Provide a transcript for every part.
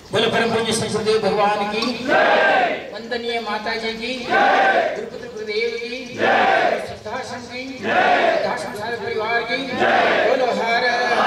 बोलो परम पूज्य सदगुरुदेव भगवान की जय, वंदनीय माता जी की जय, गुरुपुत्र गुरुदेव की जय, सिद्धाश्रम की जय, सिद्धाश्रम सारे परिवार की जय। बोलो हर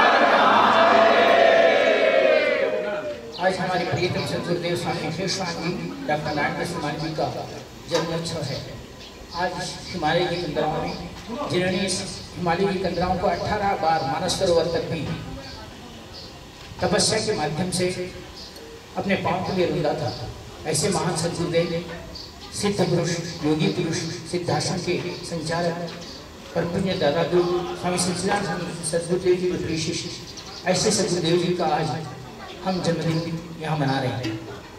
आज हमारे प्रियतम सदगुरुदेव स्वामी विश्वेश्वर जी डॉक्टर नारायण स्वामी जी का जन्मोत्सव है। आज हिमालय की कंदराओं में जिन्होंने हिमालय की कंदराओं को 18 बार मानस सरोवर तक भी तपस्या के माध्यम से अपने पांव के लिए रुंधा था, ऐसे महान सदगुरुदेव सिद्ध पुरुष, योगी पुरुष, सिद्धाश्रम के संचालक परम पूज्य दादा गुरु स्वामी सदगुरुदेव जी के शिष्य ऐसे सदगुरुदेव जी का आज हम जन्मदिन यहाँ मना रहे हैं।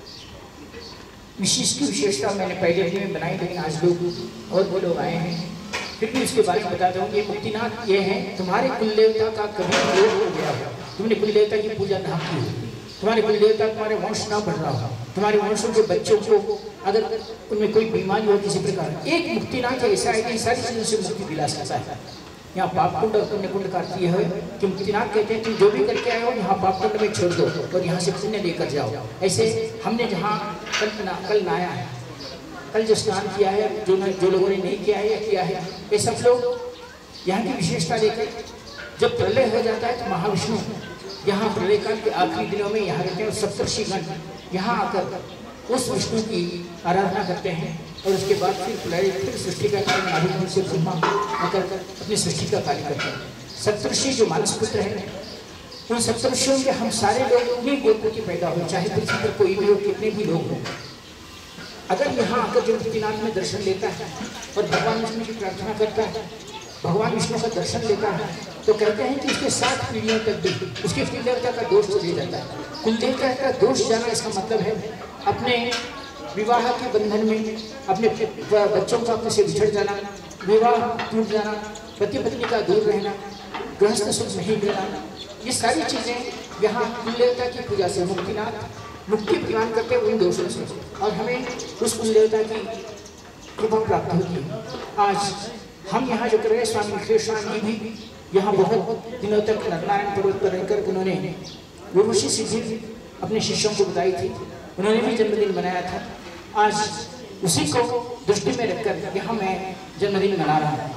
विशेष की विशेषता मैंने पहले दिन में बनाई, लेकिन आज लोग और वो लोग आए हैं, फिर भी उसके बारे में बताता हूँ। ये मुक्तिनाथ ये है, तुम्हारे कुल देवता का कभी वियोग हो गया हो, तुमने कुल देवता की पूजा ना की हो, तुम्हारे कुल देवता तुम्हारे वंश ना बढ़ रहा हो, तुम्हारे वंशों के बच्चों को अगर उनमें कोई बीमारी हो किसी प्रकार, एक मुक्तिनाथ ऐसा है कि सारी चीजों से मुक्ति दिला सकता है। यहाँ पाप कुंड और पुण्य कुंड का अर्थ यह है कि मुक्तिनाथ कहते हैं तुम जो भी करके आए हो यहाँ पाप कुंड में छोड़ दो और यहाँ से पुण्य लेकर जाओ। ऐसे हमने जहाँ कल नहाया है, कल जो स्नान किया है, जो लोगों ने नहीं किया है या किया है, ये सब लोग यहाँ की विशेषता लेकर जब प्रलय हो जाता है तो महाविष्णु यहाँ प्रलय काल के आखिरी दिनों में यहाँ रहते हैं और सप्तर्षिगण यहाँ आकर उस विष्णु की आराधना करते हैं और उसके बाद फिर सृष्टि का कार्य आदित्य से ब्रह्मा आकर अपनी सृष्टि का कार्य करते हैं। सप्तर्षि जो मानस पुत्र है, उन सप्तर्षियों के हम सारे लोग उन्हीं गोत्र के पैदा हो, चाहे पृथ्वी पर कोई भी हो, कितने भी लोग हों। अगर यहाँ आकर जो मुक्तिनाथ में दर्शन लेता है और भगवान विष्णु की प्रार्थना करता है, भगवान विष्णु का दर्शन लेता है, तो कहते हैं कि उसके 7 पीढ़ियों तक भी उसके कुलदेवता का दोष चले जाता है। कुलदेवता का दोष जाना इसका मतलब है अपने विवाह के बंधन में अपने बच्चों का अपने से बिछड़ जाना, विवाह टूट जाना, पति पत्नी का दूर रहना, गृहस्थ सुख नहीं मिलना, ये सारी चीज़ें यहाँ कुलदेवता की पूजा से मुक्तिनाथ मुक्ति प्रदान करते हैं उन दोषों से, और हमें उस कुलदेवता की कृपा प्राप्त होती है। आज हम यहाँ जो कर रहे हैं, स्वामी विश्वेश्वर जी भी यहाँ बहुत दिनों तक नारायण पर्वत पर रहकर उन्होंने गुरुषि सिद्धि अपने शिष्यों को बताई थी, उन्होंने भी जन्मदिन मनाया था। आज उसी को दृष्टि में रखकर यहाँ मैं जन्मदिन मना रहा हूँ।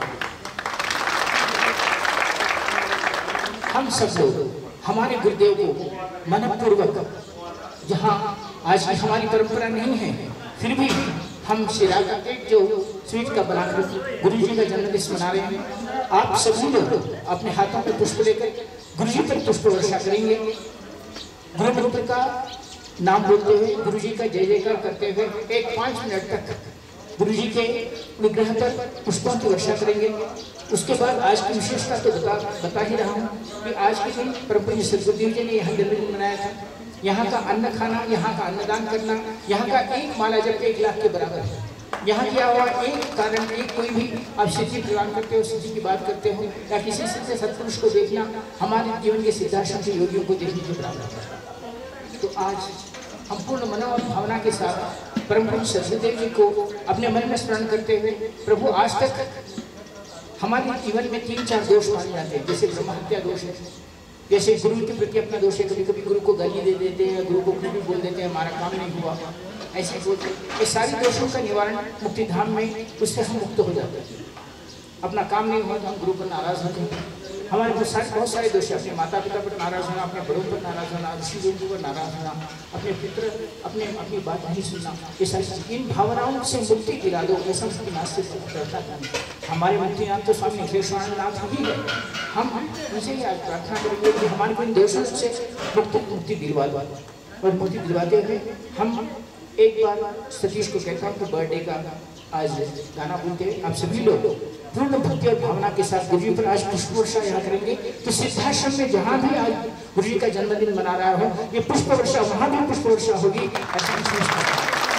हम सब लोग हमारे गुरुदेव को मनपूर्वक, जहाँ आज की हमारी परंपरा नहीं है, फिर भी हम शिरा का एक जो स्वीट का बनाकर गुरु जी का जन्मदिन मना रहे हैं। आप सभी लोग अपने हाथों में पुष्प लेकर गुरु जी पर पुष्प वर्षा करेंगे। गुरु मंत्र का नाम बोलते हुए, गुरु जी का जय जयकार करते हुए एक 5 मिनट तक गुरु जी के विग्रह पर पुष्पों की वर्षा करेंगे। उसके बाद आज की विशेषता तो बता ही रहा हूँ कि आज के दिन परम पूज्य सदगुरुदेव जी ने यहाँ जन्मदिन मनाया था। यहाँ का अन्न खाना, यहाँ का अन्नदान करना, यहाँ का एक माला जप 1 लाख के बराबर है। यहाँ किया हुआ एक कारण, एक कोई भी आप सिद्धि प्रदान करते हो, सिद्धि की बात करते हो या किसी सिद्ध सत्पुरुष को देखना हमारे जीवन के सिद्धाश्रम के योगियों को देखने के बराबर है। तो आज हम पूर्ण मन और भावना के साथ परम पूज्य सदगुरुदेव जी को अपने मन में स्मरण करते हुए, प्रभु आज तक हमारे जीवन में 3-4 दोष माने जाते हैं, जैसे ब्रह्म हत्या दोष है, जैसे गुरु के प्रति अपना दोष है, कभी कभी गुरु को गाली दे देते हैं, गुरु को कुछ भी बोल देते हैं, हमारा काम नहीं हुआ, ऐसे बोलते हैं। ये सारी दोषों का निवारण मुक्ति धाम में, उससे हम मुक्त हो जाते हैं। अपना काम नहीं हुआ तो हम गुरु पर नाराज होते हैं। हमारे बहुत सारे दोष है, अपने माता पिता पर नाराज होना, अपने बड़ों पर नाराज होना, ऋषि गुरु पर नाराज होना, अपने पुत्र अपनी बात नहीं सुनना, ये सारी इन भावनाओं से मुक्ति दिला दो, ऐसा मुक्तिनाथ से प्रार्थना करना। हमारे मुक्तिनाथ तो स्वामी विश्वेश्वर नाथ ही है। हम उनसे ही आज प्रार्थना करेंगे कि हमारे इन दोषों से मुक्ति दिलवा दो, और मुक्ति दिलवाते हुए हम एक बार सतीश को कहता हूँ तो बर्थडे का आज गाना बोलते हैं। आप सभी लोग पूर्ण भक्ति और भावना के साथ गुरु जी पर आज पुष्प वर्षा यहाँ करेंगे। तो सिद्धाश्रम में जहाँ भी आज गुरु जी का जन्मदिन मना रहा हो, ये पुष्प वर्षा वहाँ भी पुष्प वर्षा होगी, ऐसा विश्वास।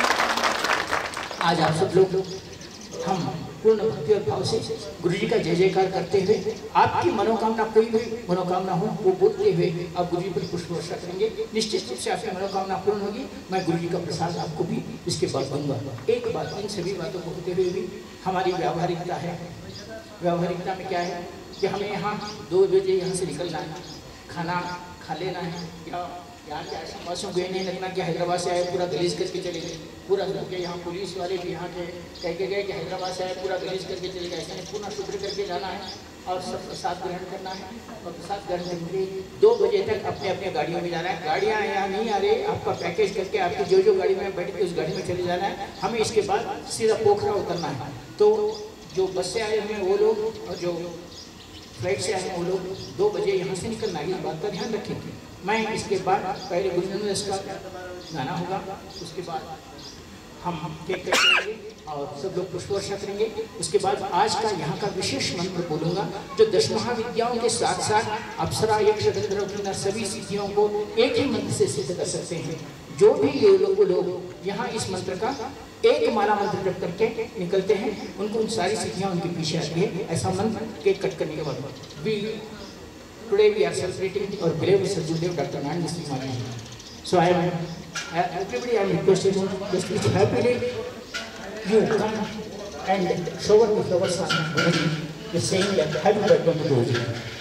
आज आप सब लोग हम पूर्ण भक्ति और भाव से गुरु जी का जय जयकार करते हुए, आपकी मनोकामना कोई भी मनोकामना हो वो बोलते हुए आप गुरु जी पर पुष्प वर्षा करेंगे। निश्चित रूप से आपकी मनोकामना पूर्ण होगी। मैं गुरु जी का प्रसाद आपको भी इसके बाद दूंगा। एक बात, इन सभी बातों को होते हुए भी हमारी व्यावहारिकता है। व्यावहारिकता में क्या है कि हमें यहाँ 2 बजे यहाँ से निकलना है, खाना खा लेना है या यहाँ के आसपासों को नहीं लगना कि हैदराबाद से आए पूरा गलीज करके चले गए, पूरा के यहाँ पुलिस वाले भी यहाँ के कह के गए कि हैदराबाद से आए पूरा गलीज करके चले गए। ऐसा नहीं, पूरा शुक्र करके जाना है और सब प्रसाद ग्रहण करना है और प्रसाद ग्रहण करके 2 बजे तक अपने अपने गाड़ियों में जाना है। गाड़ियाँ यहाँ नहीं आ रही, आपका पैकेज करके आपकी जो गाड़ी में बैठ के उस गाड़ी में चले जाना है। हमें इसके बाद सीधा पोखरा उतरना है। तो जो बस से आए हुए हैं वो लोग और जो फ्लाइट से आए हैं वो लोग 2 बजे यहाँ से निकलना है, इस बात का ध्यान रखेंगे। मैं इसके बाद पहले गुरुजनों का गाना होगा, उसके बाद हम केक कटेंगे और सब लोग पुष्प वर्षा करेंगे। उसके बाद आज का यहाँ का विशेष मंत्र बोलूँगा जो 10 महाविद्याओं के साथ साथ अप्सरा यक्ष गंधर्व सभी सिद्धियों को एक ही मंत्र से सिद्ध कर सकते हैं। जो भी लोग यहाँ इस मंत्र का एक माला मंत्र जप करके निकलते हैं उनको उन सारी सिद्धियाँ उनके पीछे आती है। ऐसा मंत्र केक कट करने के बाद today we are celebrating our beloved Sarjudev Dr. Nandi Sri Maharaj. So everybody I am requesting just wish happily you come and shower the flowers on the saying that happy birthday to Guruji.